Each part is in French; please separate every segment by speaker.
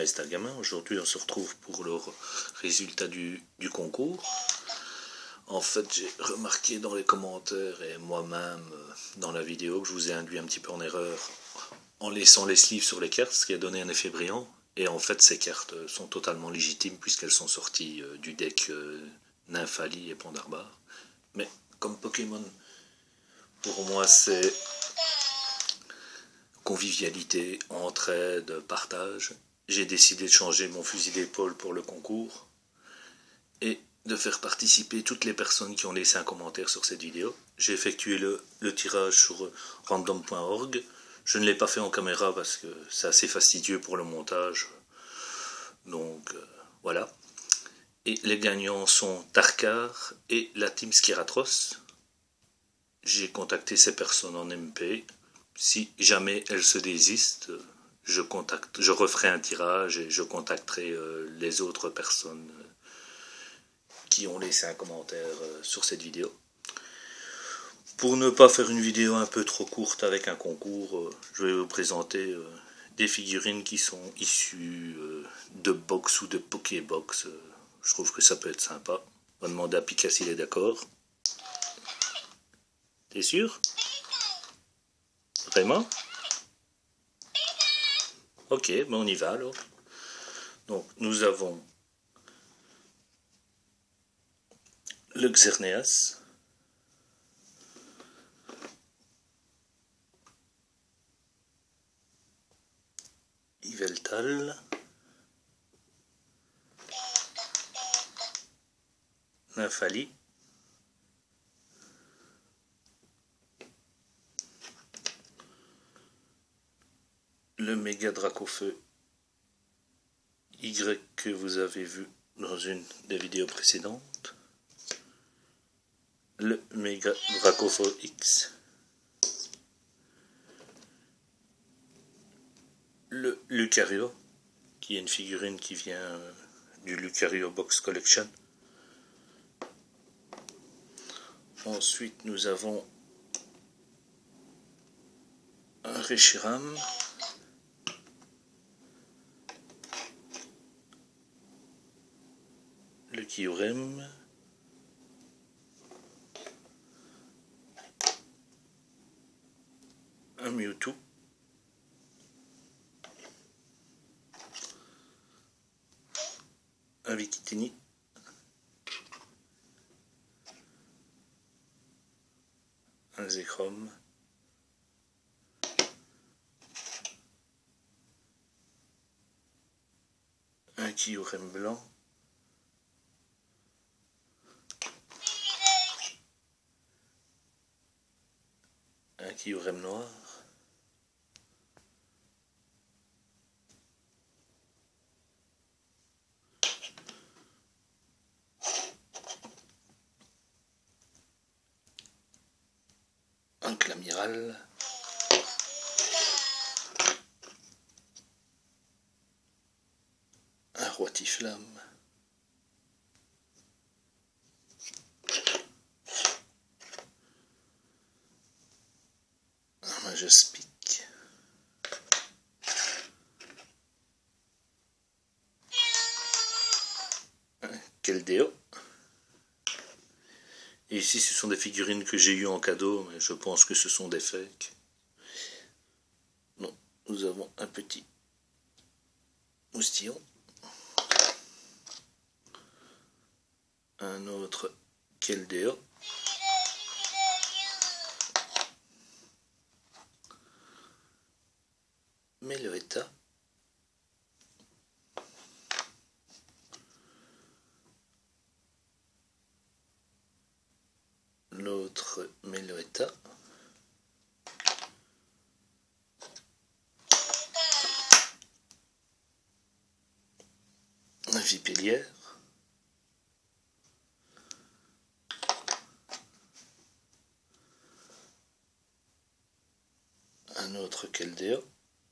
Speaker 1: Maestal Gamin. Aujourd'hui on se retrouve pour le résultat du concours. En fait j'ai remarqué dans les commentaires et moi-même dans la vidéo que je vous ai induit un petit peu en erreur en laissant les sleeves sur les cartes, ce qui a donné un effet brillant. Et en fait ces cartes sont totalement légitimes puisqu'elles sont sorties du deck Nymphali et Pandarbar. Mais comme Pokémon, pour moi c'est convivialité, entraide, partage. J'ai décidé de changer mon fusil d'épaule pour le concours et de faire participer toutes les personnes qui ont laissé un commentaire sur cette vidéo. J'ai effectué le tirage sur random.org. Je ne l'ai pas fait en caméra parce que c'est assez fastidieux pour le montage. Donc voilà. Et les gagnants sont Tarkar et la team Skiratros. J'ai contacté ces personnes en MP. Si jamais elles se désistent, je referai un tirage et je contacterai les autres personnes qui ont laissé un commentaire sur cette vidéo. Pour ne pas faire une vidéo un peu trop courte avec un concours, je vais vous présenter des figurines qui sont issues de box ou de Pokébox. Je trouve que ça peut être sympa. On va demander à Pika s'il est d'accord. T'es sûr ? Vraiment ? Ok, ben on y va alors. Donc nous avons le Xerneas, Yveltal, Nymphali, le méga Dracofeu Y que vous avez vu dans une des vidéos précédentes, le méga Dracofeu X, le Lucario, qui est une figurine qui vient du Lucario Box Collection. Ensuite nous avons un Reshiram, le Kyurem, un Mewtwo, un Victini, un Zekrom, un Kyurem blanc, un Kyurem noir, un Clamiral, un Roitiflamme, un Majaspic, un Keldeo. Et ici ce sont des figurines que j'ai eues en cadeau, mais je pense que ce sont des fakes. Non, nous avons un petit Moustillon, un autre Keldeo, Meloetta, l'autre Meloetta, un Vipillière, un autre Keldeo,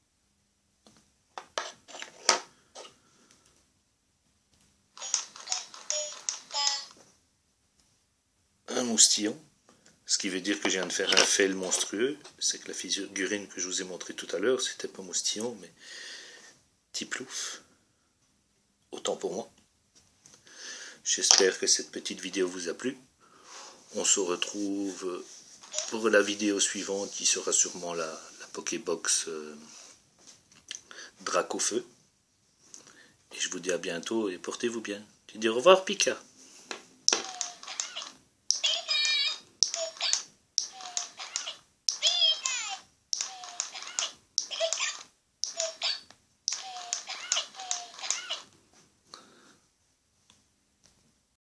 Speaker 1: un Moustillon, ce qui veut dire que je viens de faire un fail monstrueux. C'est que la figurine que je vous ai montré tout à l'heure, c'était pas Moustillon, mais Tiplouf. autant pour moi. J'espère que cette petite vidéo vous a plu. On se retrouve pour la vidéo suivante qui sera sûrement la Pokébox Dracofeu. Et je vous dis à bientôt et portez-vous bien. Tu dis au revoir Pika.